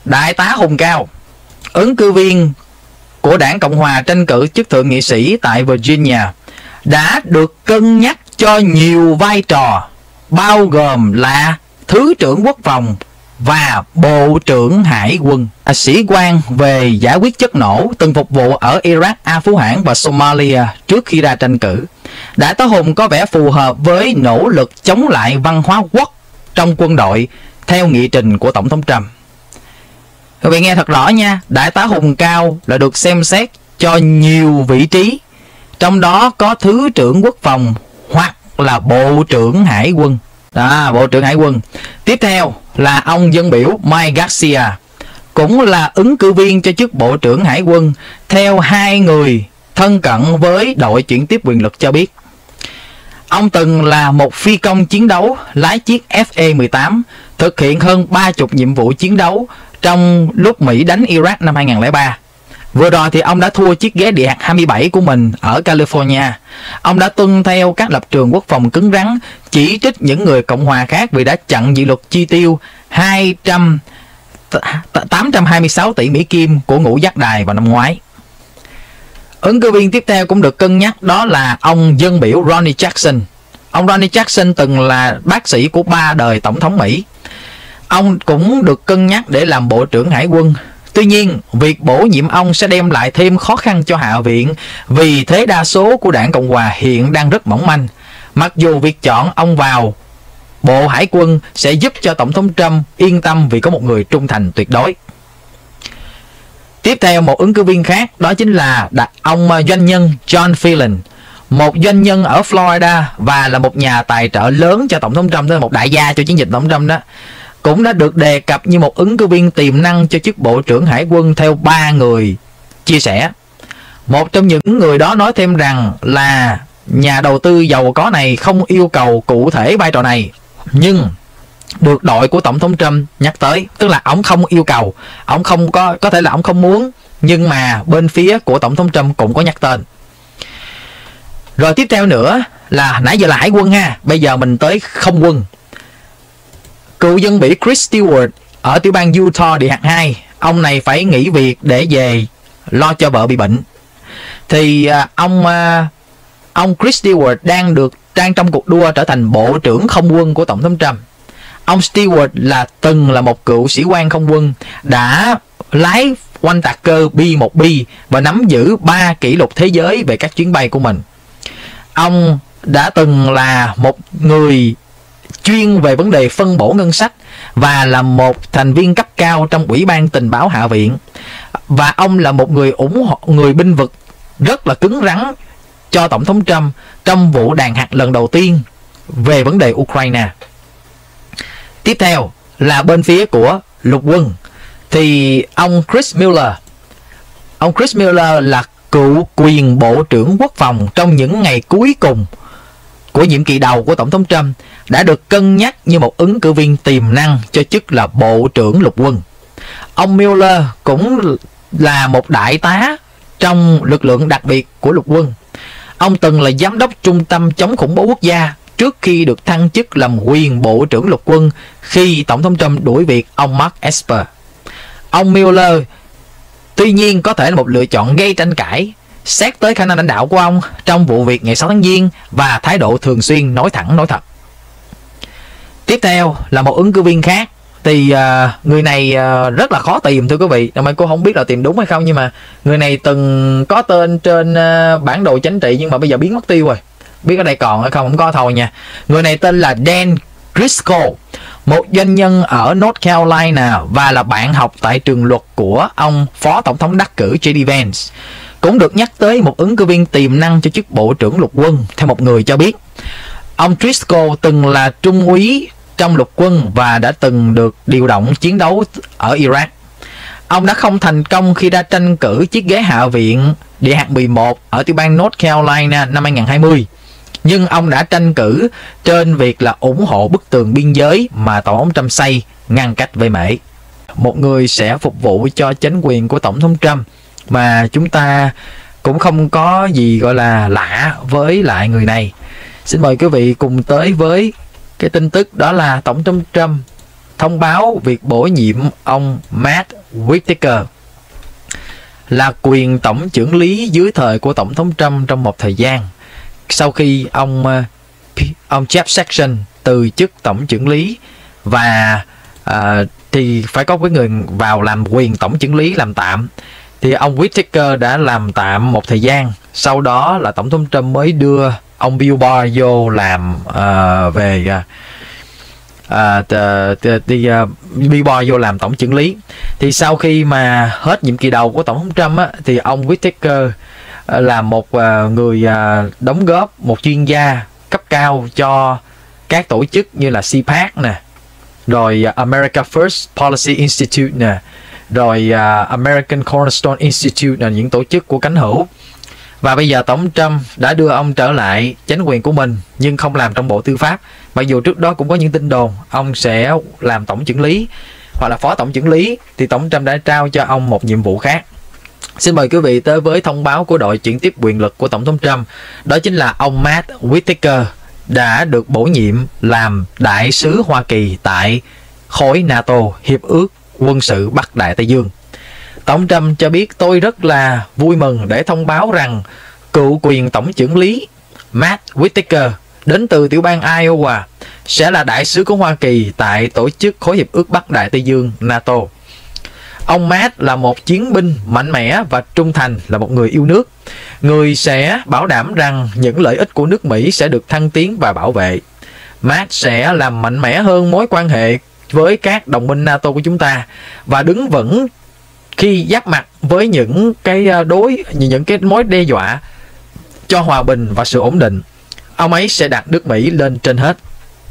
Đại tá Hùng Cao, ứng cử viên của đảng Cộng Hòa tranh cử chức thượng nghị sĩ tại Virginia, đã được cân nhắc cho nhiều vai trò, bao gồm là Thứ trưởng Quốc phòng và Bộ trưởng Hải quân. Sĩ quan về giải quyết chất nổ, từng phục vụ ở Iraq, Afghanistan và Somalia trước khi ra tranh cử. Đại tá Hùng có vẻ phù hợp với nỗ lực chống lại văn hóa quốc trong quân đội theo nghị trình của Tổng thống Trump. Các vị nghe thật rõ nha, Đại tá Hùng Cao là được xem xét cho nhiều vị trí, trong đó có Thứ trưởng Quốc phòng hoặc là Bộ trưởng Hải quân. Đó, Bộ trưởng Hải quân. Tiếp theo là ông dân biểu Mike Garcia, cũng là ứng cử viên cho chức Bộ trưởng Hải quân, theo hai người thân cận với đội chuyển tiếp quyền lực cho biết. Ông từng là một phi công chiến đấu lái chiếc F-18, thực hiện hơn 30 nhiệm vụ chiến đấu trong lúc Mỹ đánh Iraq năm 2003. Vừa rồi thì ông đã thua chiếc ghế địa hạt 27 của mình ở California. Ông đã tuân theo các lập trường quốc phòng cứng rắn, chỉ trích những người Cộng hòa khác vì đã chặn dự luật chi tiêu 826 tỷ Mỹ Kim của ngũ giác đài vào năm ngoái. Ứng cử viên tiếp theo cũng được cân nhắc, đó là ông dân biểu Ronny Jackson. Ông Ronny Jackson từng là bác sĩ của 3 đời Tổng thống Mỹ. Ông cũng được cân nhắc để làm Bộ trưởng Hải quân. Tuy nhiên, việc bổ nhiệm ông sẽ đem lại thêm khó khăn cho Hạ viện vì thế đa số của đảng Cộng hòa hiện đang rất mỏng manh. Mặc dù việc chọn ông vào Bộ Hải quân sẽ giúp cho Tổng thống Trump yên tâm vì có một người trung thành tuyệt đối. Tiếp theo, một ứng cử viên khác đó chính là ông doanh nhân John Phelan, một doanh nhân ở Florida và là một nhà tài trợ lớn cho Tổng thống Trump, đó là một đại gia cho chiến dịch Tổng thống Trump đó. Cũng đã được đề cập như một ứng cử viên tiềm năng cho chức Bộ trưởng Hải quân theo 3 người chia sẻ. Một trong những người đó nói thêm rằng là nhà đầu tư giàu có này không yêu cầu cụ thể vai trò này, nhưng được đội của Tổng thống Trump nhắc tới. Tức là ông không yêu cầu, ông không có thể là ông không muốn, nhưng mà bên phía của Tổng thống Trump cũng có nhắc tên. Rồi tiếp theo nữa là, nãy giờ là Hải quân ha, bây giờ mình tới không quân. Cựu dân biểu Chris Stewart ở tiểu bang Utah địa hạt 2, ông này phải nghỉ việc để về lo cho vợ bị bệnh. Thì ông Chris Stewart đang trong cuộc đua trở thành Bộ trưởng Không quân của Tổng thống Trump. Ông Stewart từng là một cựu sĩ quan không quân, đã lái oanh tạc cơ B-1B và nắm giữ 3 kỷ lục thế giới về các chuyến bay của mình. Ông đã từng là một người chuyên về vấn đề phân bổ ngân sách và là một thành viên cấp cao trong Ủy ban Tình báo Hạ viện. Và ông là một người ủng hộ người binh vực rất là cứng rắn cho Tổng thống Trump trong vụ đạn hạt lần đầu tiên về vấn đề Ukraine. Tiếp theo là bên phía của lục quân, thì ông Chris Miller. Ông Chris Miller là cựu quyền Bộ trưởng Quốc phòng trong những ngày cuối cùng của nhiệm kỳ đầu của Tổng thống Trump, đã được cân nhắc như một ứng cử viên tiềm năng cho chức là Bộ trưởng Lục quân. Ông Miller cũng là một đại tá trong lực lượng đặc biệt của Lục quân. Ông từng là giám đốc Trung tâm chống khủng bố quốc gia trước khi được thăng chức làm quyền Bộ trưởng Lục quân khi Tổng thống Trump đuổi việc ông Mark Esper. Ông Miller tuy nhiên có thể là một lựa chọn gây tranh cãi xét tới khả năng lãnh đạo của ông trong vụ việc ngày 6 tháng Giêng và thái độ thường xuyên nói thẳng nói thật. Tiếp theo là một ứng cử viên khác. Thì người này rất là khó tìm thưa quý vị. Mà cô không biết là tìm đúng hay không, nhưng mà người này từng có tên trên bản đồ chính trị nhưng mà bây giờ biến mất tiêu rồi. Biết ở đây còn hay không có thôi nha. Người này tên là Dan Driscoll, một doanh nhân ở North Carolina và là bạn học tại trường luật của ông Phó Tổng thống đắc cử J.D. Vance. Cũng được nhắc tới một ứng cử viên tiềm năng cho chức Bộ trưởng Lục quân, theo một người cho biết. Ông Driscoll từng là trung úy trong Lục quân và đã từng được điều động chiến đấu ở Iraq. Ông đã không thành công khi ra tranh cử chiếc ghế Hạ viện địa hạt 11 ở tiểu bang North Carolina năm 2020. Nhưng ông đã tranh cử trên việc là ủng hộ bức tường biên giới mà Tổng thống Trump xây ngăn cách với Mỹ. Một người sẽ phục vụ cho chính quyền của Tổng thống Trump mà chúng ta cũng không có gì gọi là lạ với lại người này. Xin mời quý vị cùng tới với cái tin tức, đó là Tổng thống Trump thông báo việc bổ nhiệm ông Matt Whitaker là quyền tổng chưởng lý dưới thời của Tổng thống Trump trong một thời gian, sau khi ông Jeff Sessions từ chức tổng chưởng lý, và thì phải có cái người vào làm quyền tổng chưởng lý làm tạm. Thì ông Whitaker đã làm tạm một thời gian, sau đó là Tổng thống Trump mới đưa ông Bill Barr vô làm Bill Barr vô làm tổng chưởng lý. Thì sau khi mà hết nhiệm kỳ đầu của Tổng thống Trump á, thì ông Whitaker là một người đóng góp, một chuyên gia cấp cao cho các tổ chức như là CPAC nè, rồi America First Policy Institute nè, rồi American Cornerstone Institute là những tổ chức của cánh hữu. Và bây giờ Tổng Trump đã đưa ông trở lại chính quyền của mình, nhưng không làm trong Bộ Tư pháp. Mặc dù trước đó cũng có những tin đồn ông sẽ làm tổng chưởng lý hoặc là phó tổng chưởng lý, thì Tổng Trump đã trao cho ông một nhiệm vụ khác. Xin mời quý vị tới với thông báo của đội chuyển tiếp quyền lực của Tổng thống Trump. Đó chính là ông Matt Whitaker đã được bổ nhiệm làm đại sứ Hoa Kỳ tại khối NATO, Hiệp ước Quân sự Bắc Đại Tây Dương. Tổng Trump cho biết: tôi rất là vui mừng để thông báo rằng cựu quyền tổng chưởng lý Matt Whitaker đến từ tiểu bang Iowa sẽ là đại sứ của Hoa Kỳ tại tổ chức khối hiệp ước Bắc Đại Tây Dương NATO. Ông Matt là một chiến binh mạnh mẽ và trung thành, là một người yêu nước. Người sẽ bảo đảm rằng những lợi ích của nước Mỹ sẽ được thăng tiến và bảo vệ. Matt sẽ làm mạnh mẽ hơn mối quan hệ với các đồng minh NATO của chúng ta và đứng vững khi giáp mặt với những cái mối đe dọa cho hòa bình và sự ổn định. Ông ấy sẽ đặt nước Mỹ lên trên hết.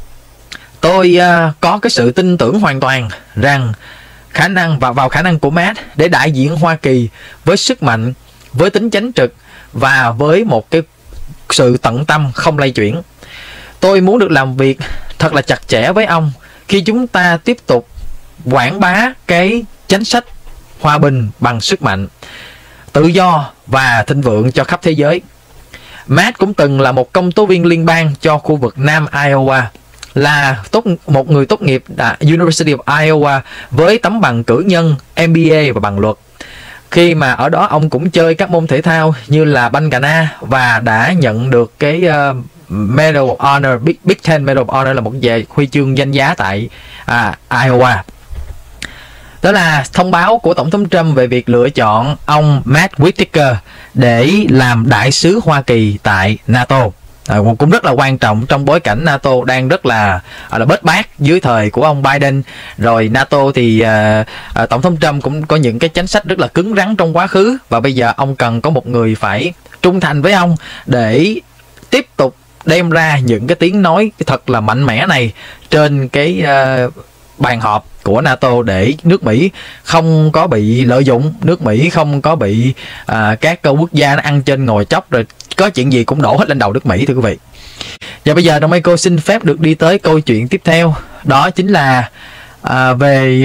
Tôi có cái sự tin tưởng hoàn toàn rằng vào khả năng của Matt để đại diện Hoa Kỳ với sức mạnh, với tính chánh trực và với một cái sự tận tâm không lay chuyển. Tôi muốn được làm việc thật là chặt chẽ với ông khi chúng ta tiếp tục quảng bá cái chính sách hòa bình bằng sức mạnh, tự do và thịnh vượng cho khắp thế giới. Matt cũng từng là một công tố viên liên bang cho khu vực Nam Iowa, là một người tốt nghiệp University of Iowa với tấm bằng cử nhân, MBA và bằng luật. Khi mà ở đó ông cũng chơi các môn thể thao như là banh cà na và đã nhận được cái Medal of Honor, Big Ten Medal of Honor, là một huy chương danh giá tại Iowa. Đó là thông báo của Tổng thống Trump về việc lựa chọn ông Matt Whitaker để làm đại sứ Hoa Kỳ tại NATO. Cũng rất là quan trọng trong bối cảnh NATO đang rất là bết bát dưới thời của ông Biden. Rồi NATO thì Tổng thống Trump cũng có những cái chính sách rất là cứng rắn trong quá khứ, và bây giờ ông cần có một người phải trung thành với ông để tiếp tục đem ra những cái tiếng nói thật là mạnh mẽ này trên cái bàn họp của NATO, để nước Mỹ không có bị lợi dụng, nước Mỹ không có bị các quốc gia nó ăn trên ngồi chóc, rồi có chuyện gì cũng đổ hết lên đầu nước Mỹ, thưa quý vị. Và bây giờ Đồng Michael xin phép được đi tới câu chuyện tiếp theo, đó chính là về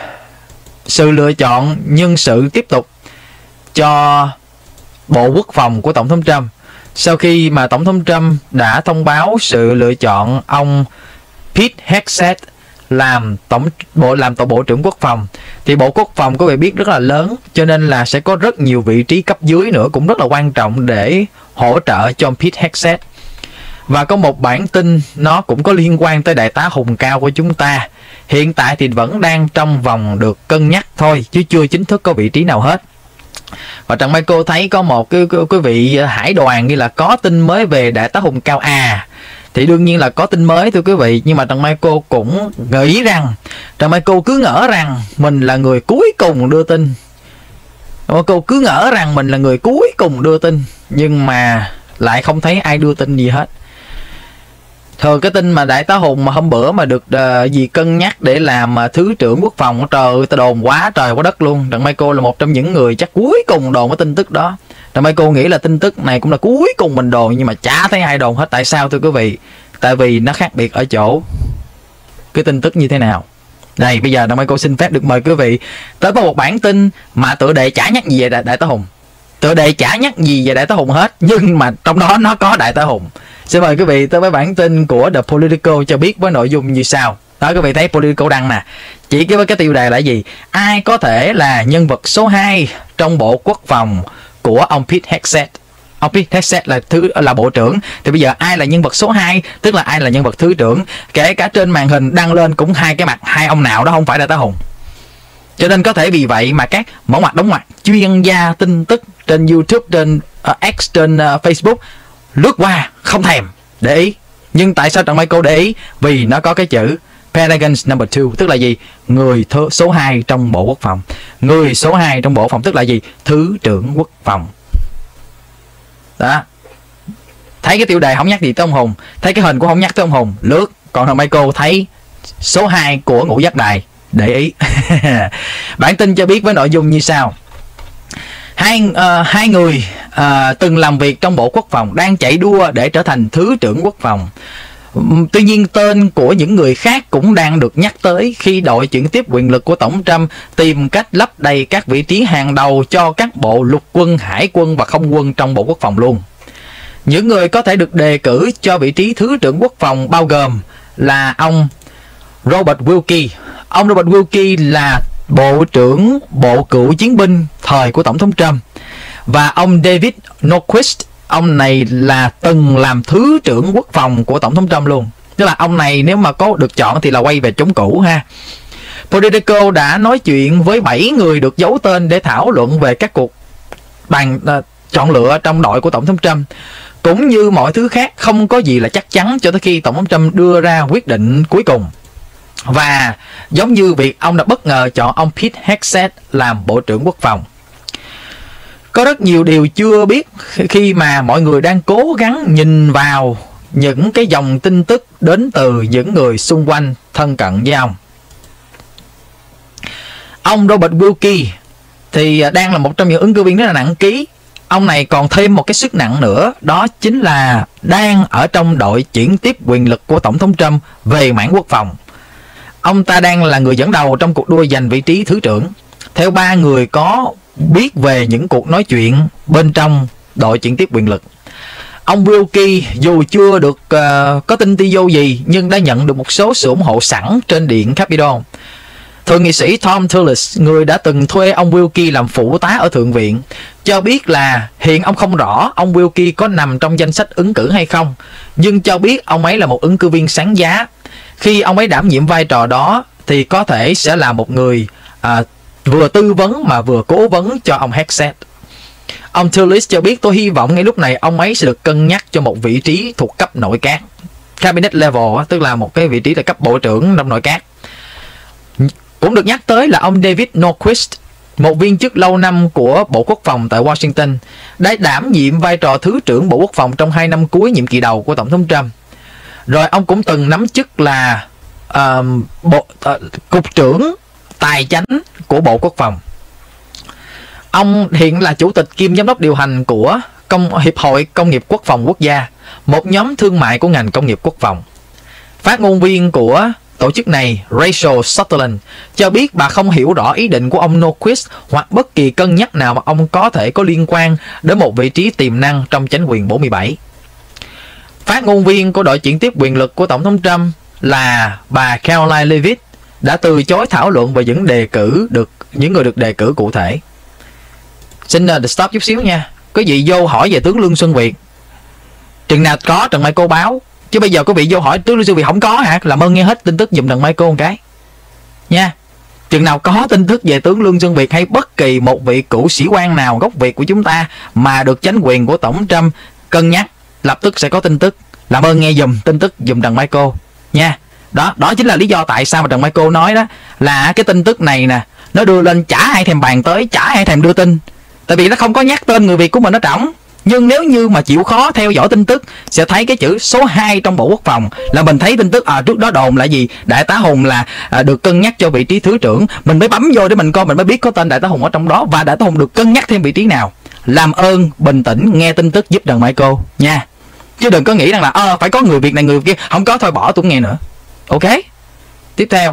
sự lựa chọn nhân sự tiếp tục cho Bộ Quốc phòng của Tổng thống Trump. Sau khi mà Tổng thống Trump đã thông báo sự lựa chọn ông Pete Hegseth làm Bộ trưởng Quốc phòng, thì Bộ Quốc phòng quý vị biết rất là lớn, cho nên là sẽ có rất nhiều vị trí cấp dưới nữa cũng rất là quan trọng để hỗ trợ cho Pete Hegseth. Và có một bản tin nó cũng có liên quan tới đại tá Hùng Cao của chúng ta. Hiện tại thì vẫn đang trong vòng được cân nhắc thôi, chứ chưa chính thức có vị trí nào hết. Và Trần Michael thấy có một cái vị hải đoàn như là có tin mới về đại tá Hùng Cao thì đương nhiên là có tin mới, thưa quý vị. Nhưng mà Trần Michael cũng nghĩ rằng, Trần Michael cứ ngỡ rằng mình là người cuối cùng đưa tin. Trần Michael cứ ngỡ rằng mình là người cuối cùng đưa tin, nhưng mà lại không thấy ai đưa tin gì hết. Thường cái tin mà đại tá Hùng mà hôm bữa mà được gì cân nhắc để làm thứ trưởng quốc phòng, trời ơi, ta đồn quá trời quá đất luôn. Trần Michael là một trong những người chắc cuối cùng đồn cái tin tức đó. Trần Michael nghĩ là tin tức này cũng là cuối cùng mình đồn, nhưng mà chả thấy ai đồn hết. Tại sao thưa quý vị? Tại vì nó khác biệt ở chỗ cái tin tức như thế nào. Đây, bây giờ Trần Michael xin phép được mời quý vị tới với một bản tin mà tựa đề chả nhắc gì về đại tá Hùng. Tựa đề chả nhắc gì về đại tá Hùng hết, nhưng mà trong đó nó có đại tá Hùng. Xin mời quý vị tới với bản tin của The Political cho biết với nội dung như sau. Đó, quý vị thấy Politico đăng nè, chỉ với cái tiêu đề là gì? Ai có thể là nhân vật số 2 trong Bộ Quốc phòng của ông Pete Hegseth? Ông Pete Hegseth là bộ trưởng, thì bây giờ ai là nhân vật số 2, tức là ai là nhân vật thứ trưởng? Kể cả trên màn hình đăng lên cũng hai cái mặt, hai ông nào đó không phải Đại tá Hùng. Cho nên có thể vì vậy mà các mẫu mặt đóng mặt chuyên gia tin tức trên YouTube, trên X, trên Facebook lướt qua không thèm để ý. Nhưng tại sao Trần Michael để ý? Vì nó có cái chữ Pentagon's number 2, tức là gì? Người số 2 trong Bộ Quốc phòng. Người số 2 trong Bộ Quốc phòng tức là gì? Thứ trưởng Quốc phòng. Đó. Thấy cái tiêu đề không nhắc gì tới ông Hùng, thấy cái hình cũng không nhắc tới ông Hùng, lướt. Còn thằng Michael thấy số 2 của Ngũ Giác Đài, để ý. Bản tin cho biết với nội dung như sau. Hai người từng làm việc trong Bộ Quốc phòng đang chạy đua để trở thành Thứ trưởng Quốc phòng. Tuy nhiên tên của những người khác cũng đang được nhắc tới khi đội chuyển tiếp quyền lực của Tổng Trump tìm cách lấp đầy các vị trí hàng đầu cho các bộ lục quân, hải quân và không quân trong Bộ Quốc phòng luôn. Những người có thể được đề cử cho vị trí Thứ trưởng Quốc phòng bao gồm là ông Robert Wilkie. Ông Robert Wilkie là Bộ trưởng Bộ Cựu Chiến binh thời của Tổng thống Trump. Và ông David Norquist, ông này là từng làm Thứ trưởng Quốc phòng của Tổng thống Trump luôn. Tức là ông này nếu mà có được chọn thì là quay về chống cũ ha. Politico đã nói chuyện với 7 người được giấu tên để thảo luận về các cuộc chọn lựa trong đội của Tổng thống Trump. Cũng như mọi thứ khác, không có gì là chắc chắn cho tới khi Tổng thống Trump đưa ra quyết định cuối cùng. Và giống như việc ông đã bất ngờ chọn ông Pete Hegseth làm Bộ trưởng Quốc phòng. Có rất nhiều điều chưa biết khi mà mọi người đang cố gắng nhìn vào những cái dòng tin tức đến từ những người xung quanh thân cận với ông. Ông Robert Wilkie thì đang là một trong những ứng cử viên rất là nặng ký. Ông này còn thêm một cái sức nặng nữa, đó chính là đang ở trong đội chuyển tiếp quyền lực của Tổng thống Trump về mảng quốc phòng. Ông ta đang là người dẫn đầu trong cuộc đua giành vị trí thứ trưởng. Theo 3 người có biết về những cuộc nói chuyện bên trong đội chuyển tiếp quyền lực. Ông Wilkie dù chưa được có tin ti vô gì nhưng đã nhận được một số sự ủng hộ sẵn trên điện Capitol. Thượng nghị sĩ Tom Tillis, người đã từng thuê ông Wilkie làm phụ tá ở Thượng viện, cho biết là hiện ông không rõ ông Wilkie có nằm trong danh sách ứng cử hay không, nhưng cho biết ông ấy là một ứng cử viên sáng giá. Khi ông ấy đảm nhiệm vai trò đó thì có thể sẽ là một người vừa tư vấn mà vừa cố vấn cho ông Hegseth. Ông Tillis cho biết, tôi hy vọng ngay lúc này ông ấy sẽ được cân nhắc cho một vị trí thuộc cấp nội các, cabinet level, tức là một cái vị trí là cấp bộ trưởng trong nội các. Cũng được nhắc tới là ông David Norquist, một viên chức lâu năm của Bộ Quốc phòng tại Washington, đã đảm nhiệm vai trò Thứ trưởng Bộ Quốc phòng trong 2 năm cuối nhiệm kỳ đầu của Tổng thống Trump. Rồi ông cũng từng nắm chức là Cục trưởng Tài chánh của Bộ Quốc phòng. Ông hiện là chủ tịch kiêm giám đốc điều hành của Hiệp hội Công nghiệp Quốc phòng Quốc gia, một nhóm thương mại của ngành công nghiệp quốc phòng. Phát ngôn viên của tổ chức này, Rachel Sutherland, cho biết bà không hiểu rõ ý định của ông Norquist hoặc bất kỳ cân nhắc nào mà ông có thể có liên quan đến một vị trí tiềm năng trong chánh quyền 47. Phát ngôn viên của đội chuyển tiếp quyền lực của Tổng thống Trump là bà Caroline Leavitt đã từ chối thảo luận về những người được đề cử cụ thể. Xin stop chút xíu nha. Có gì vô hỏi về tướng Lương Xuân Việt, chừng nào có Trần Michael báo. Chứ bây giờ có vị vô hỏi tướng Lương Xuân Việt không có hả? Làm ơn nghe hết tin tức giùm Trần Michael một cái nha. Chừng nào có tin tức về tướng Lương Xuân Việt hay bất kỳ một vị cựu sĩ quan nào gốc Việt của chúng ta mà được chánh quyền của Tổng Trump cân nhắc, lập tức sẽ có tin tức. Làm ơn nghe dùm tin tức giùm Trần Michael nha. Đó chính là lý do tại sao mà Trần Michael nói đó là cái tin tức này nè, nó đưa lên chả ai thèm bàn tới, chả ai thèm đưa tin. Tại vì nó không có nhắc tên người Việt của mình ở trỏng. Nhưng nếu như mà chịu khó theo dõi tin tức sẽ thấy cái chữ số 2 trong Bộ Quốc phòng, là mình thấy tin tức trước đó đồn là gì, Đại tá Hùng là được cân nhắc cho vị trí thứ trưởng. Mình mới bấm vô để mình coi, mình mới biết có tên Đại tá Hùng ở trong đó, và Đại tá Hùng được cân nhắc thêm vị trí nào. Làm ơn bình tĩnh nghe tin tức giúp Trần Michael nha. Chứ đừng có nghĩ rằng là phải có người Việt này người Việt kia, không có thôi bỏ tôi không nghe nữa. Ok. Tiếp theo,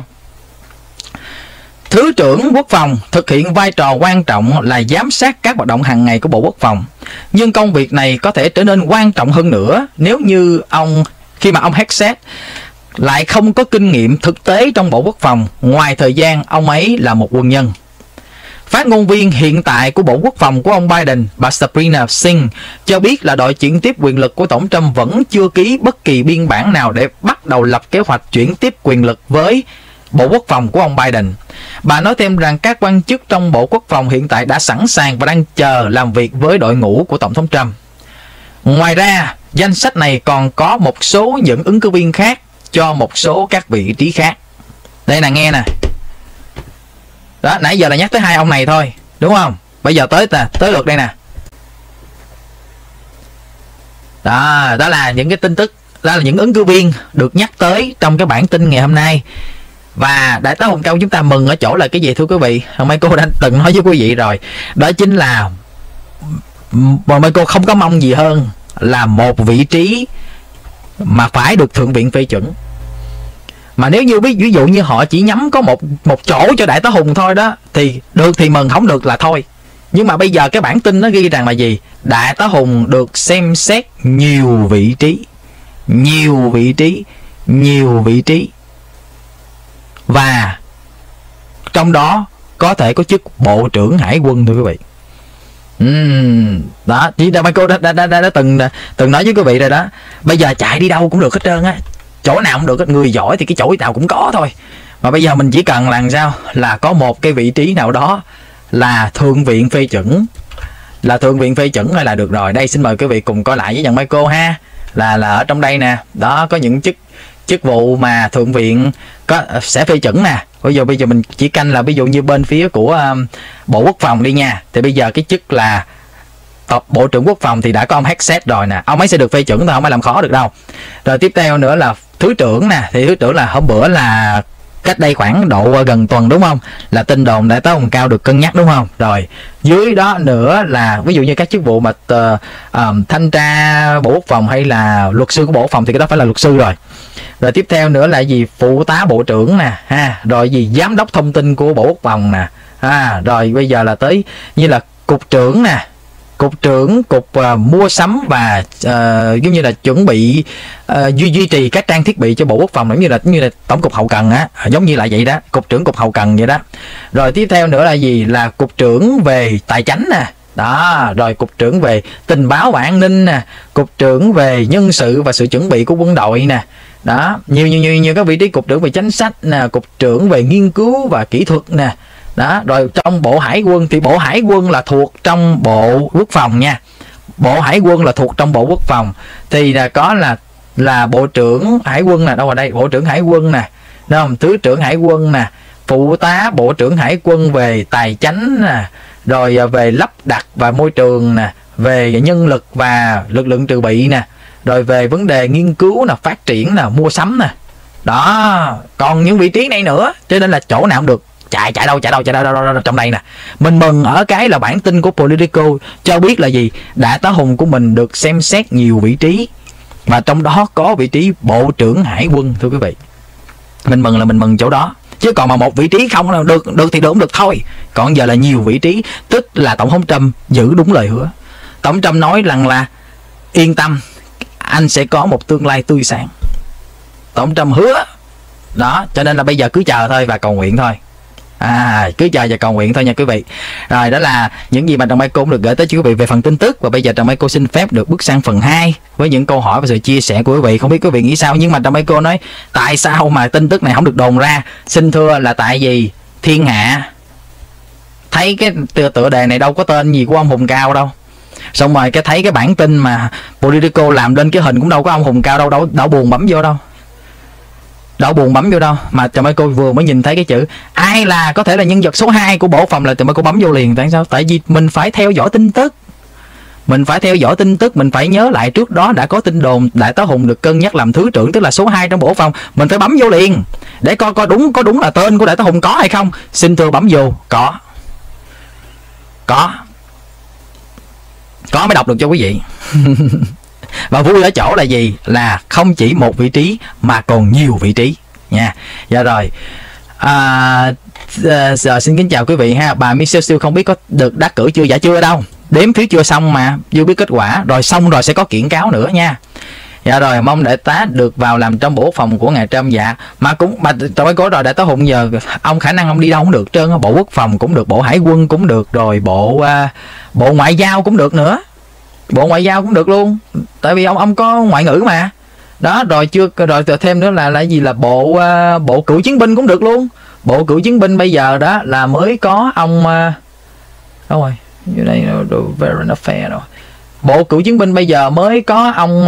Thứ trưởng Quốc phòng thực hiện vai trò quan trọng là giám sát các hoạt động hàng ngày của Bộ Quốc phòng. Nhưng công việc này có thể trở nên quan trọng hơn nữa nếu như khi mà ông Hegseth lại không có kinh nghiệm thực tế trong Bộ Quốc phòng, ngoài thời gian ông ấy là một quân nhân. Phát ngôn viên hiện tại của Bộ Quốc phòng của ông Biden, bà Sabrina Singh, cho biết là đội chuyển tiếp quyền lực của Tổng Trump vẫn chưa ký bất kỳ biên bản nào để bắt đầu lập kế hoạch chuyển tiếp quyền lực với Bộ Quốc phòng của ông Biden. Bà nói thêm rằng các quan chức trong Bộ Quốc phòng hiện tại đã sẵn sàng và đang chờ làm việc với đội ngũ của Tổng thống Trump. Ngoài ra, danh sách này còn có một số những ứng cử viên khác cho một số các vị trí khác. Đây nè, nghe nè. Đó, nãy giờ là nhắc tới hai ông này thôi, đúng không? Bây giờ tới lượt đây nè. Đó là những cái tin tức, đó là những ứng cử viên được nhắc tới trong cái bản tin ngày hôm nay. Và Đại tá Hùng Cao chúng ta mừng ở chỗ là cái gì thưa quý vị? Mấy cô đã từng nói với quý vị rồi. Đó chính là mấy cô không có mong gì hơn là một vị trí mà phải được Thượng viện phê chuẩn. Mà nếu như ví dụ như họ chỉ nhắm có một chỗ cho Đại tá Hùng thôi đó, thì được thì mừng, không được là thôi. Nhưng mà bây giờ cái bản tin nó ghi rằng là gì? Đại tá Hùng được xem xét nhiều vị trí. Và trong đó có thể có chức Bộ trưởng Hải quân thưa quý vị. Đó, chỉ mấy cô đã từng nói với quý vị rồi đó. Bây giờ chạy đi đâu cũng được hết trơn á, chỗ nào cũng được hết. Người giỏi thì cái chỗ nào cũng có thôi. Mà bây giờ mình chỉ cần làm sao là có một cái vị trí nào đó là Thượng viện phê chuẩn, hay là được rồi. Đây xin mời quý vị cùng coi lại với dàn Michael ha. Là ở trong đây nè, đó có những chức vụ mà Thượng viện sẽ phê chuẩn nè. Bây giờ mình chỉ canh là ví dụ như bên phía của Bộ Quốc phòng đi nha, thì bây giờ cái chức là Bộ trưởng Quốc phòng thì đã có ông Hegseth rồi nè, ông ấy sẽ được phê chuẩn thôi, không phải làm khó được đâu. Rồi tiếp theo nữa là Thứ trưởng nè, thì Thứ trưởng là hôm bữa là cách đây khoảng độ gần tuần đúng không, là tin đồn Đại tá Hùng Cao được cân nhắc đúng không. Rồi dưới đó nữa là ví dụ như các chức vụ mà thanh tra Bộ Quốc phòng hay là luật sư của Bộ Quốc phòng thì cái đó phải là luật sư rồi. Rồi tiếp theo nữa là gì, phụ tá bộ trưởng nè ha, rồi gì giám đốc thông tin của Bộ Quốc phòng nè ha. Rồi bây giờ là tới như là cục trưởng nè, cục trưởng cục mua sắm và giống như là chuẩn bị duy trì các trang thiết bị cho Bộ Quốc phòng, giống như là tổng cục hậu cần á, giống như là vậy đó, cục trưởng cục hậu cần vậy đó. Rồi tiếp theo nữa là gì, là cục trưởng về tài chánh nè. Đó, rồi cục trưởng về tình báo và an ninh nè, cục trưởng về nhân sự và sự chuẩn bị của quân đội nè. Đó, nhiều các vị trí, cục trưởng về chính sách nè, cục trưởng về nghiên cứu và kỹ thuật nè. Đó, rồi trong Bộ Hải quân thì Bộ Hải quân là thuộc trong Bộ Quốc phòng nha. Bộ Hải quân là thuộc trong Bộ Quốc phòng thì là có là Bộ trưởng Hải quân nè, đâu ở đây, Bộ trưởng Hải quân nè, đúng không? Thứ trưởng Hải quân nè, phụ tá Bộ trưởng Hải quân về tài chánh nè, rồi về lắp đặt và môi trường nè, về nhân lực và lực lượng dự bị nè, rồi về vấn đề nghiên cứu nè, phát triển nè, mua sắm nè. Đó, còn những vị trí này nữa, cho nên là chỗ nào cũng được. Chạy đâu trong đây nè. Mình mừng ở cái là bản tin của Politico cho biết là gì, Đại tá Hùng của mình được xem xét nhiều vị trí, mà trong đó có vị trí Bộ trưởng Hải quân thưa quý vị. Mình mừng là mình mừng chỗ đó, chứ còn mà một vị trí không là được thì được cũng được thôi. Còn giờ là nhiều vị trí, tức là Tổng thống Trump giữ đúng lời hứa. Tổng Trump nói rằng là yên tâm, anh sẽ có một tương lai tươi sáng. Tổng Trump hứa đó, cho nên là bây giờ cứ chờ thôi và cầu nguyện thôi. Cứ chờ và cầu nguyện thôi nha quý vị. Rồi đó là những gì mà Trần Mai Cô cũng được gửi tới cho quý vị về phần tin tức. Và bây giờ Trần Mai Cô xin phép được bước sang phần 2 với những câu hỏi và sự chia sẻ của quý vị. Không biết quý vị nghĩ sao, nhưng mà Trần Mai Cô nói tại sao mà tin tức này không được đồn ra. Xin thưa là tại vì thiên hạ thấy cái tựa đề này đâu có tên gì của ông Hùng Cao đâu. Xong rồi cái thấy cái bản tin mà Politico làm lên cái hình cũng đâu có ông Hùng Cao đâu, đau buồn bấm vô đâu. Đậu buồn bấm vô đâu. Mà Trần Mai Cô vừa mới nhìn thấy cái chữ ai là có thể là nhân vật số 2 của Bộ Phòng là Trần Mai Cô bấm vô liền. Tại sao? Tại vì mình phải theo dõi tin tức. Mình phải nhớ lại trước đó đã có tin đồn Đại tá Hùng được cân nhắc làm thứ trưởng, tức là số 2 trong Bộ Phòng. Mình phải bấm vô liền để coi có đúng là tên của Đại tá Hùng có hay không. Xin thưa bấm vô, có mới đọc được cho quý vị. Và vui ở chỗ là gì? Là không chỉ một vị trí mà còn nhiều vị trí nha. Dạ rồi. Giờ xin kính chào quý vị ha. Bà Michelle Siêu không biết có được đắc cử chưa? Dạ chưa đâu. Đếm phiếu chưa xong mà, chưa biết kết quả. Rồi xong rồi sẽ có kiện cáo nữa nha. Dạ rồi, mong đại tá được vào làm trong bộ quốc phòng của ngài Trump. Dạ, mà tôi có rồi, đại tá Hùng giờ ông khả năng ông đi đâu cũng được trơn, bộ quốc phòng cũng được, bộ hải quân cũng được, rồi bộ ngoại giao cũng được nữa, bộ ngoại giao cũng được luôn, tại vì ông có ngoại ngữ mà. Đó, rồi thêm nữa là gì, là bộ cựu chiến binh cũng được luôn. Bộ cựu chiến binh bây giờ đó là mới có ông đâu rồi, dưới đây Veteran Affairs rồi. Bộ cựu chiến binh bây giờ mới có ông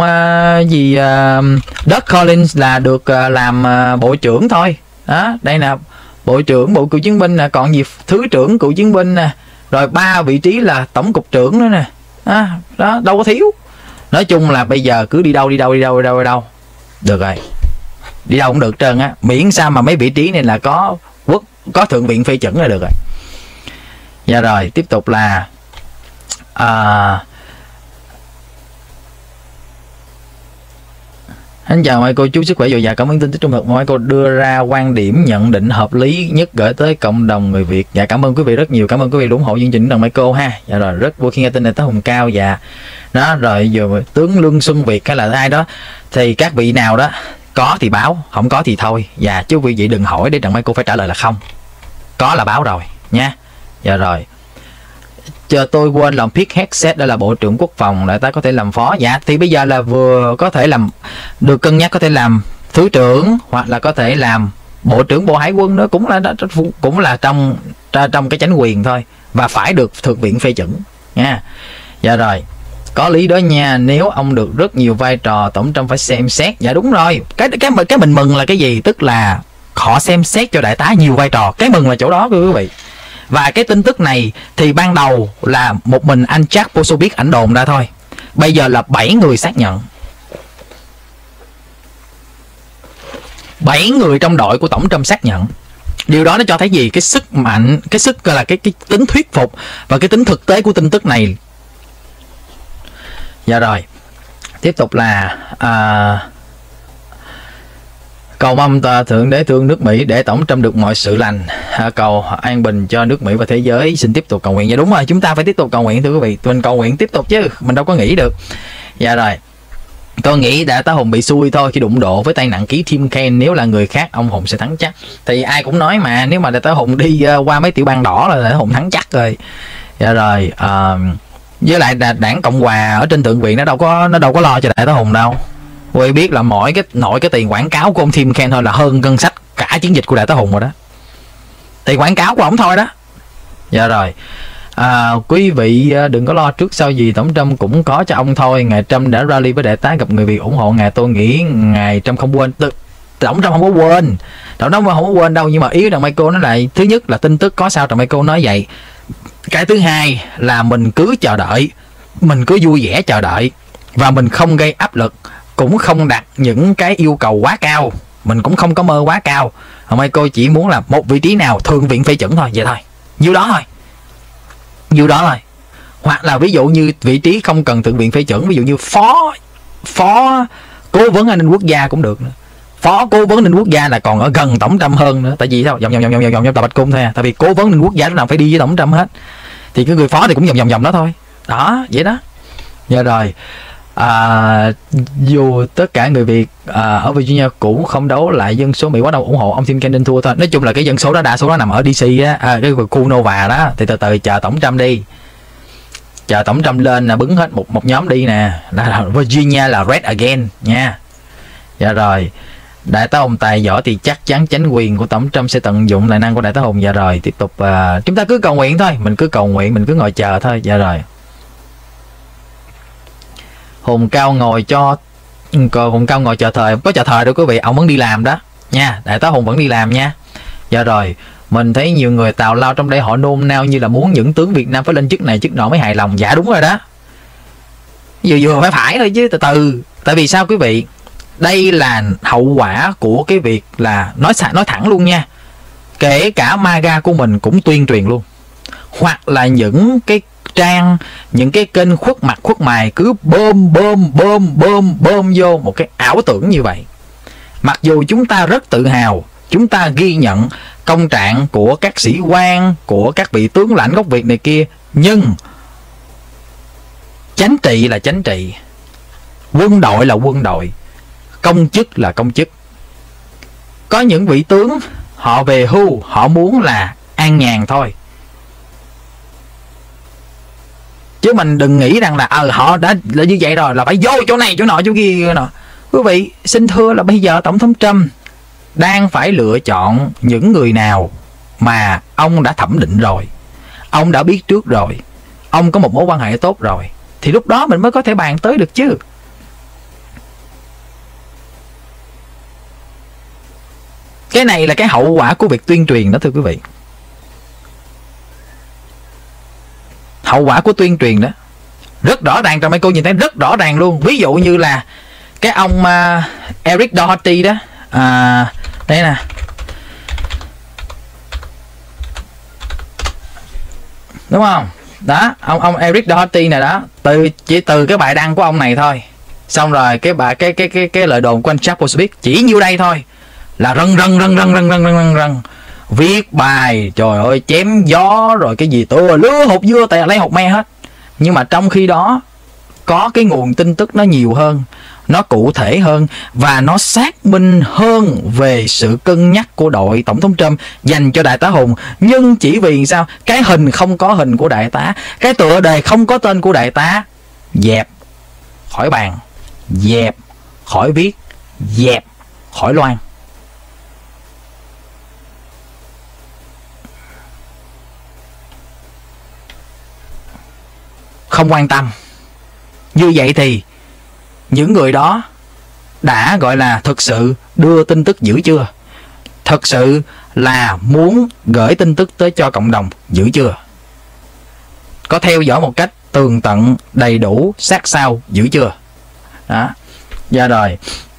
Doug Collins là được làm bộ trưởng thôi. Đó, đây nè, bộ trưởng bộ cựu chiến binh nè, còn gì thứ trưởng cựu chiến binh nè, rồi 3 vị trí là tổng cục trưởng nữa nè. Đó, đâu có thiếu. Nói chung là bây giờ cứ đi đâu được rồi, đi đâu cũng được trơn á, miễn sao mà mấy vị trí này là có thượng viện phê chuẩn là được rồi. Dạ rồi, tiếp tục là anh chào mấy cô chú, sức khỏe dồi dào, cảm ơn tin tức trung thực mấy cô đưa ra quan điểm nhận định hợp lý nhất gửi tới cộng đồng người Việt. Dạ, cảm ơn quý vị rất nhiều, cảm ơn quý vị ủng hộ chương trình đồng mấy cô ha. Dạ rồi, rất vui khi nghe tin này tới Hùng Cao. Dạ đó, rồi giờ tướng Lương Xuân Việt hay là ai đó thì các vị nào đó có thì báo, không có thì thôi. Dạ, chứ quý vị đừng hỏi để đặng mấy cô phải trả lời là không, có là báo rồi nha. Dạ rồi, chờ tôi quên làm Pete Hegseth, đó là bộ trưởng quốc phòng, đại tá có thể làm phó. Dạ, thì bây giờ là vừa có thể làm, được cân nhắc có thể làm thứ trưởng hoặc là có thể làm bộ trưởng bộ hải quân, đó cũng là trong cái chánh quyền thôi, và phải được thượng viện phê chuẩn nha. Dạ rồi, có lý đó nha, nếu ông được rất nhiều vai trò tổng Trump phải xem xét. Dạ đúng rồi, cái mình mừng là cái gì, tức là họ xem xét cho đại tá nhiều vai trò, cái mừng là chỗ đó quý vị. Và cái tin tức này thì ban đầu là một mình anh Jack Posobiec ảnh đồn ra thôi, bây giờ là 7 người xác nhận, 7 người trong đội của tổng Trump xác nhận. Điều đó nó cho thấy gì? Cái sức mạnh, cái sức là cái tính thuyết phục và cái tính thực tế của tin tức này. Dạ rồi, tiếp tục là cầu mong Thượng Đế thương nước Mỹ để tổng Trump được mọi sự lành, cầu an bình cho nước Mỹ và thế giới. Xin tiếp tục cầu nguyện. Dạ đúng rồi, chúng ta phải tiếp tục cầu nguyện thưa quý vị, mình cầu nguyện tiếp tục chứ mình đâu có nghỉ được. Dạ rồi, tôi nghĩ đã tá Hùng bị xui thôi khi đụng độ với tay nặng ký Tim Kaine, nếu là người khác ông Hùng sẽ thắng chắc. Thì ai cũng nói mà, nếu mà đại tá Hùng đi qua mấy tiểu bang đỏ là đại tá Hùng thắng chắc rồi. Dạ rồi, với lại đảng Cộng Hòa ở trên thượng viện nó đâu có lo cho đại tá Hùng đâu. Quý biết là mỗi cái tiền quảng cáo của ông Tim Kaine thôi là hơn ngân sách cả chiến dịch của đại tá Hùng rồi đó, tiền quảng cáo của ổng thôi đó. Dạ rồi, quý vị đừng có lo trước sau gì, tổng Trump cũng có cho ông thôi. Ngài Trump đã rally với đại tá gặp người Việt ủng hộ ngài, tôi nghĩ ngài Trump không quên. Tổng Trump không có quên, tổng Trump không có quên đâu, nhưng mà ý rằng Michael nói lại, thứ nhất là tin tức có sao rằng Michael nói vậy, cái thứ hai là mình cứ chờ đợi, mình cứ vui vẻ chờ đợi, và mình không gây áp lực, cũng không đặt những cái yêu cầu quá cao, mình cũng không có mơ quá cao. Michael chỉ muốn là một vị trí nào thượng viện phê chuẩn thôi, vậy thôi, nhiêu đó thôi. Hoặc là ví dụ như vị trí không cần thượng viện phê chuẩn, ví dụ như phó cố vấn an ninh quốc gia cũng được nữa. Phó cố vấn an ninh quốc gia là còn ở gần tổng Trump hơn nữa, tại vì sao vòng tàu Bạch Cung thôi à. Tại vì cố vấn an ninh quốc gia lúc nào phải đi với tổng Trump hết, thì cái người phó thì cũng vòng đó thôi. Đó, vậy đó. Giờ rồi, dù tất cả người Việt ở Virginia cũng không đấu lại dân số Mỹ quá đâu, ủng hộ ông Tim Kaine nên thua thôi. Nói chung là cái dân số đó đa số đó nằm ở DC á, cái khu Nova đó, thì từ từ chờ tổng Trump đi, chờ tổng Trump lên là bứng hết một nhóm đi nè. Là Virginia là red again nha. Dạ rồi, đại tá Hùng tài giỏi thì chắc chắn chánh quyền của tổng Trump sẽ tận dụng tài năng của đại tá Hùng. Dạ rồi, tiếp tục chúng ta cứ cầu nguyện thôi, mình cứ cầu nguyện, mình cứ ngồi chờ thôi. Dạ rồi, Hùng Cao ngồi chờ thời, không có chờ thời đâu quý vị, ông vẫn đi làm đó nha, đại tá Hùng vẫn đi làm nha. Dạ rồi, mình thấy nhiều người tào lao trong đây họ nôn nao như là muốn những tướng Việt Nam phải lên chức này chức nọ mới hài lòng. Dạ đúng rồi đó, vừa phải thôi chứ từ từ. Tại vì sao quý vị, đây là hậu quả của cái việc là nói thẳng luôn nha, kể cả MAGA của mình cũng tuyên truyền luôn, hoặc là những cái trang, những cái kênh khuất mặt khuất mày cứ bơm vô một cái ảo tưởng như vậy. Mặc dù chúng ta rất tự hào, chúng ta ghi nhận công trạng của các sĩ quan, của các vị tướng lãnh gốc Việt này kia, nhưng chánh trị là chánh trị, Quân đội là quân đội, công chức là công chức. Có những vị tướng họ về hưu, họ muốn là an nhàn thôi, chứ mình đừng nghĩ rằng là họ đã là như vậy rồi là phải vô chỗ này chỗ nọ chỗ kia nọ. Quý vị xin thưa là bây giờ Tổng thống Trump đang phải lựa chọn những người nào mà ông đã thẩm định rồi, ông đã biết trước rồi, ông có một mối quan hệ tốt rồi, thì lúc đó mình mới có thể bàn tới được chứ. Cái này là cái hậu quả của việc tuyên truyền đó thưa quý vị. Hậu quả của tuyên truyền đó rất rõ ràng, trong mấy cô nhìn thấy rất rõ ràng luôn. Ví dụ như là cái ông Eric Doherty đó, đây nè, đúng không? Đó, ông Eric Doherty này đó, chỉ từ cái bài đăng của ông này thôi, xong rồi cái lời đồn của anh Jack Posobiec chỉ nhiêu đây thôi là rần viết bài trời ơi chém gió rồi cái gì tôi lứa hột dưa tè lấy hột me hết. Nhưng mà trong khi đó có cái nguồn tin tức nó nhiều hơn, nó cụ thể hơn và nó xác minh hơn về sự cân nhắc của đội Tổng thống Trump dành cho Đại tá Hùng. Nhưng chỉ vì sao? Cái hình không có hình của Đại tá, cái tựa đề không có tên của Đại tá, dẹp khỏi bàn, dẹp khỏi viết, dẹp khỏi loan. Không quan tâm. Như vậy thì những người đó đã gọi là thực sự đưa tin tức dữ chưa? Thực sự là muốn gửi tin tức tới cho cộng đồng dữ chưa? Có theo dõi một cách tường tận, đầy đủ, sát sao dữ chưa? Đó. Dạ rồi.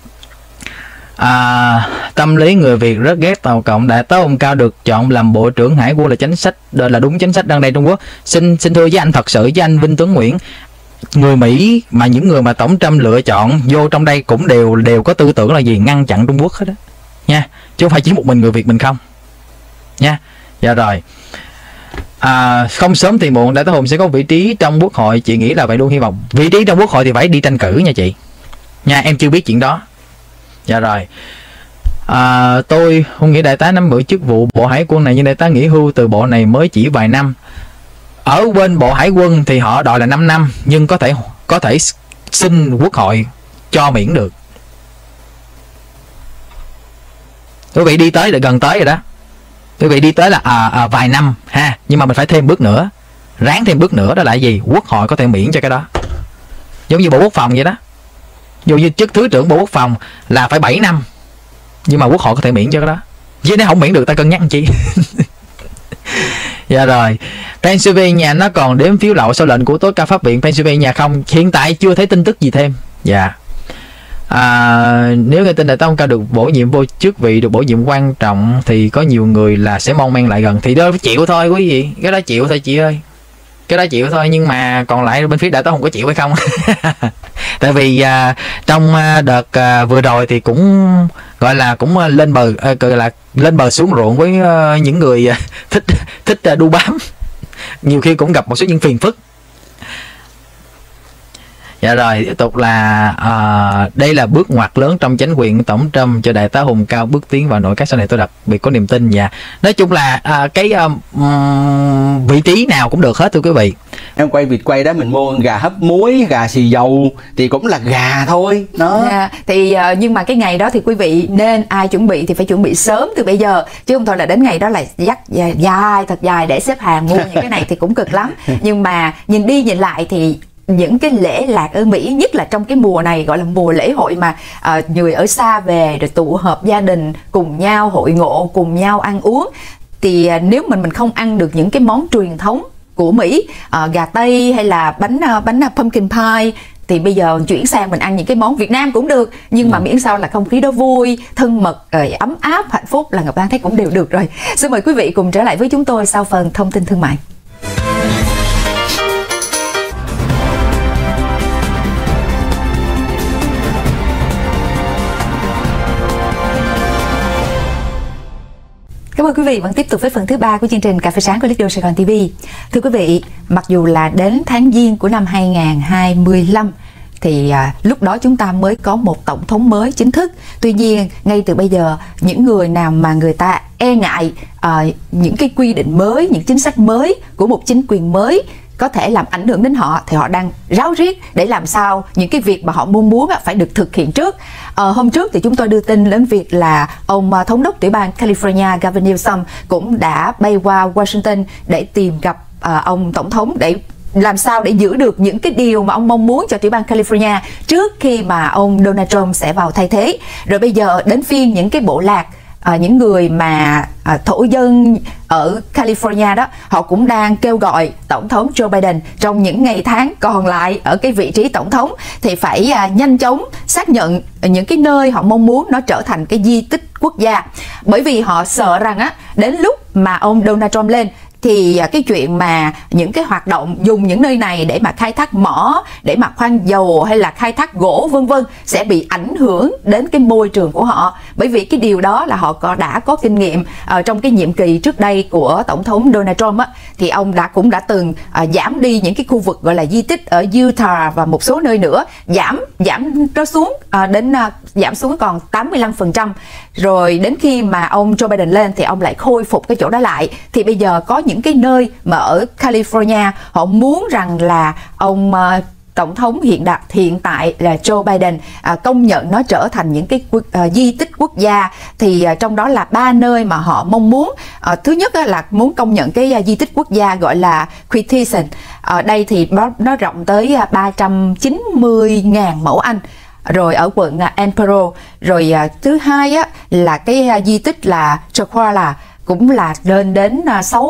Tâm lý người Việt rất ghét Tàu Cộng. Đại tá Hùng Cao được chọn làm Bộ trưởng Hải quân là chính sách, là đúng chính sách đang đây Trung Quốc. Xin thưa với anh, thật sự với anh Vinh Tuấn Nguyễn, người Mỹ mà những người mà Tổng Trump lựa chọn vô trong đây cũng đều có tư tưởng là gì? Ngăn chặn Trung Quốc hết đó nha, chứ không phải chỉ một mình người Việt mình không nha. Dạ rồi. Không sớm thì muộn Đại tá Hùng sẽ có vị trí trong Quốc hội. Chị nghĩ là vậy luôn, hy vọng vị trí trong Quốc hội thì phải đi tranh cử nha chị nha, em chưa biết chuyện đó. Dạ rồi. Tôi không nghĩ đại tá nắm giữ chức vụ Bộ Hải quân này, nhưng đại tá nghỉ hưu từ bộ này mới chỉ vài năm. Ở bên Bộ Hải quân thì họ đòi là 5 năm, nhưng có thể xin Quốc hội cho miễn được. Quý vị đi tới là gần tới rồi đó. Quý vị đi tới là vài năm ha, nhưng mà mình phải thêm bước nữa, ráng thêm bước nữa, đó là gì? Quốc hội có thể miễn cho cái đó. Giống như Bộ Quốc phòng vậy đó. Dù như chức Thứ trưởng Bộ Quốc phòng là phải 7 năm, nhưng mà Quốc hội có thể miễn cho cái đó. Chứ nếu không miễn được ta cân nhắc làm chi. Dạ rồi. Pennsylvania nó còn đếm phiếu lậu sau lệnh của tối cao pháp viện Pennsylvania không? Hiện tại chưa thấy tin tức gì thêm. Dạ. Nếu nghe tin Đại tá Hùng Cao được bổ nhiệm vô chức vị, được bổ nhiệm quan trọng, thì có nhiều người là sẽ mon men lại gần. Thì đó chịu thôi quý vị, cái đó chịu thôi chị ơi, cái đó chịu thôi. Nhưng mà còn lại bên phía Đại tá Hùng có chịu hay không? Tại vì trong đợt vừa rồi thì cũng gọi là cũng lên bờ, gọi là lên bờ xuống ruộng với những người thích đu bám, nhiều khi cũng gặp một số những phiền phức. Dạ rồi, tiếp tục là đây là bước ngoặt lớn trong chính quyền Tổng Trump cho Đại tá Hùng Cao bước tiến vào nội các. Sau này tôi đặc biệt có niềm tin. Dạ, nói chung là cái vị trí nào cũng được hết thưa quý vị. Em quay vịt quay đó, mình mua gà hấp muối, gà xì dầu thì cũng là gà thôi đó. Thì nhưng mà cái ngày đó thì quý vị nên ai chuẩn bị thì phải chuẩn bị sớm từ bây giờ, chứ không thôi là đến ngày đó là dắt dài thật dài để xếp hàng mua những cái này thì cũng cực lắm. Nhưng mà nhìn đi nhìn lại thì những cái lễ lạc ở Mỹ, nhất là trong cái mùa này gọi là mùa lễ hội mà người ở xa về rồi tụ họp gia đình cùng nhau hội ngộ, cùng nhau ăn uống, thì nếu mình không ăn được những cái món truyền thống của Mỹ, gà Tây hay là bánh pumpkin pie, thì bây giờ chuyển sang mình ăn những cái món Việt Nam cũng được, nhưng mà miễn sao là không khí đó vui, thân mật, ấm áp, hạnh phúc là Ngọc Lan thấy cũng đều được rồi. Xin mời quý vị cùng trở lại với chúng tôi sau phần thông tin thương mại. Cảm ơn quý vị vẫn tiếp tục với phần thứ 3 của chương trình Cà phê sáng của Lido Sài Gòn TV. Thưa quý vị, mặc dù là đến tháng Giêng của năm 2025, thì lúc đó chúng ta mới có một tổng thống mới chính thức. Tuy nhiên ngay từ bây giờ, những người nào mà người ta e ngại những cái quy định mới, những chính sách mới của một chính quyền mới có thể làm ảnh hưởng đến họ, thì họ đang ráo riết để làm sao những cái việc mà họ mong muốn phải được thực hiện trước. Hôm trước thì chúng tôi đưa tin đến việc là ông thống đốc tiểu bang California Gavin Newsom cũng đã bay qua Washington để tìm gặp ông tổng thống, để làm sao để giữ được những cái điều mà ông mong muốn cho tiểu bang California trước khi mà ông Donald Trump sẽ vào thay thế. Rồi bây giờ đến phiên những cái bộ lạc, những người mà thổ dân ở California đó, họ cũng đang kêu gọi tổng thống Joe Biden trong những ngày tháng còn lại ở cái vị trí tổng thống thì phải nhanh chóng xác nhận những cái nơi họ mong muốn nó trở thành cái di tích quốc gia. Bởi vì họ sợ rằng đến lúc mà ông Donald Trump lên thì cái chuyện mà những cái hoạt động dùng những nơi này để mà khai thác mỏ, để mà khoan dầu hay là khai thác gỗ vân vân sẽ bị ảnh hưởng đến cái môi trường của họ. Bởi vì cái điều đó là họ đã có kinh nghiệm trong cái nhiệm kỳ trước đây của tổng thống Donald Trump thì ông cũng đã từng giảm đi những cái khu vực gọi là di tích ở Utah và một số nơi nữa, giảm nó xuống giảm xuống còn 85%. Rồi đến khi mà ông Joe Biden lên thì ông lại khôi phục cái chỗ đó lại. Thì bây giờ có những cái nơi mà ở California họ muốn rằng là ông tổng thống hiện tại là Joe Biden công nhận nó trở thành những cái di tích quốc gia. Thì trong đó là 3 nơi mà họ mong muốn. Thứ nhất là muốn công nhận cái di tích quốc gia gọi là Quintessence. Ở đây thì nó rộng tới 390.000 mẫu Anh. Rồi ở quận Amparo. Rồi thứ hai là cái di tích là Chocolate, cũng là lên đến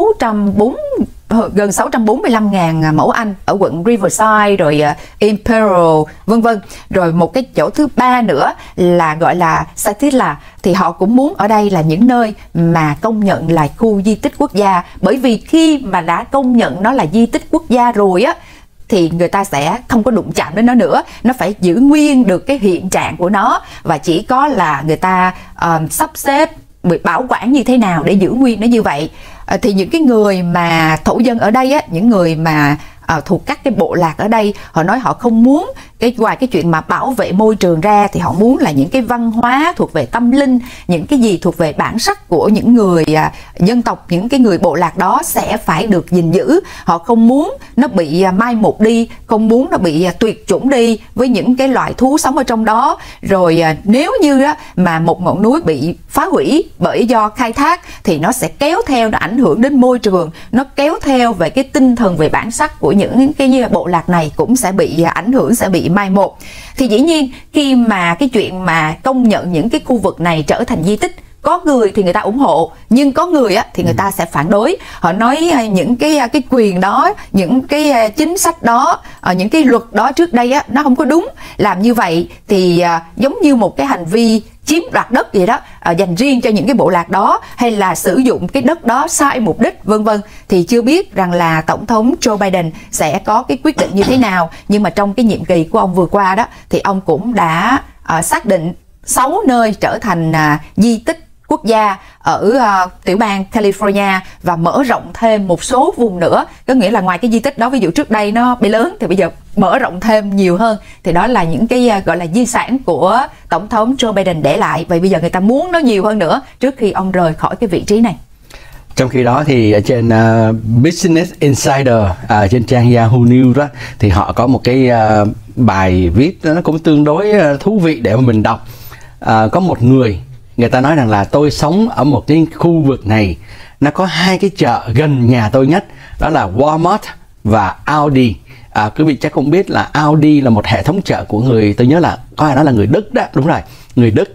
gần 645.000 mẫu Anh ở quận Riverside, rồi Imperial vân vân. Rồi một cái chỗ thứ ba nữa là gọi là Satilla, thì họ cũng muốn ở đây là những nơi mà công nhận là khu di tích quốc gia. Bởi vì khi mà đã công nhận nó là di tích quốc gia rồi thì người ta sẽ không có đụng chạm đến nó nữa, nó phải giữ nguyên được cái hiện trạng của nó, và chỉ có là người ta sắp xếp bảo quản như thế nào để giữ nguyên nó như vậy. Thì những cái người mà thổ dân ở đây những người mà thuộc các cái bộ lạc ở đây, họ nói họ không muốn ngoài cái chuyện mà bảo vệ môi trường ra thì họ muốn là những cái văn hóa thuộc về tâm linh, những cái gì thuộc về bản sắc của những người dân tộc, những cái người bộ lạc đó sẽ phải được gìn giữ. Họ không muốn nó bị mai một đi, không muốn nó bị tuyệt chủng đi với những cái loại thú sống ở trong đó. Rồi nếu như mà một ngọn núi bị phá hủy bởi do khai thác thì nó sẽ kéo theo, nó ảnh hưởng đến môi trường, nó kéo theo về cái tinh thần, về bản sắc của những cái bộ lạc này cũng sẽ bị ảnh hưởng, sẽ bị mai một. Thì dĩ nhiên khi mà cái chuyện mà công nhận những cái khu vực này trở thành di tích, có người thì người ta ủng hộ, nhưng có người thì người ta sẽ phản đối. Họ nói những cái quyền đó, những cái chính sách đó, những cái luật đó trước đây nó không có đúng. Làm như vậy thì giống như một cái hành vi chiếm đoạt đất gì đó, dành riêng cho những cái bộ lạc đó, hay là sử dụng cái đất đó sai mục đích vân vân. Thì chưa biết rằng là tổng thống Joe Biden sẽ có cái quyết định như thế nào. Nhưng mà trong cái nhiệm kỳ của ông vừa qua đó thì ông cũng đã xác định 6 nơi trở thành di tích quốc gia ở tiểu bang California, và mở rộng thêm một số vùng nữa. Có nghĩa là ngoài cái di tích đó, ví dụ trước đây nó bị lớn thì bây giờ mở rộng thêm nhiều hơn. Thì đó là những cái gọi là di sản của tổng thống Joe Biden để lại. Vậy bây giờ người ta muốn nó nhiều hơn nữa trước khi ông rời khỏi cái vị trí này. Trong khi đó thì ở trên Business Insider, trên trang Yahoo News đó, thì họ có một cái bài viết nó cũng tương đối thú vị để mà mình đọc. Có một người ta nói rằng là tôi sống ở một cái khu vực này, nó có 2 cái chợ gần nhà tôi nhất, đó là Walmart và Aldi. Quý vị chắc cũng biết là Aldi là một hệ thống chợ của người, tôi nhớ là có ai đó là người Đức đó, đúng rồi, người Đức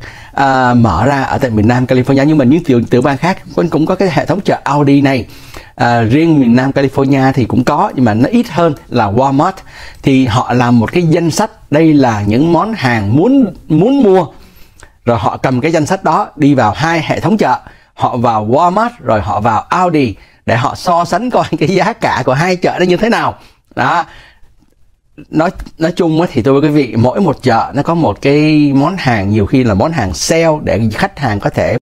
mở ra ở tại miền Nam California. Nhưng mà những tiểu bang khác cũng có cái hệ thống chợ Aldi này. Riêng miền Nam California thì cũng có, nhưng mà nó ít hơn là Walmart. Thì họ làm một cái danh sách, đây là những món hàng muốn mua. Rồi họ cầm cái danh sách đó đi vào 2 hệ thống chợ, họ vào Walmart rồi họ vào Aldi để họ so sánh coi cái giá cả của 2 chợ đó như thế nào. Đó. Nói chung thì tôi với quý vị, mỗi một chợ nó có một cái món hàng, nhiều khi là món hàng sale để khách hàng có thể